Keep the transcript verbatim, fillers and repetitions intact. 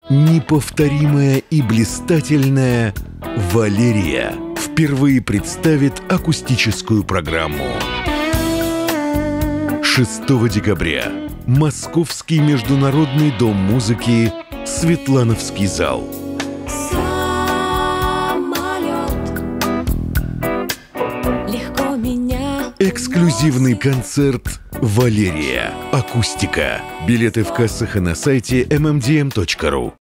Неповторимая и блистательная Валерия впервые представит акустическую программу. шестого декабря. Московский международный дом музыки «Светлановский зал». Легко меня... Эксклюзивный концерт «Валерия. Акустика». Билеты в кассах и на сайте эм эм ди эм точка ру.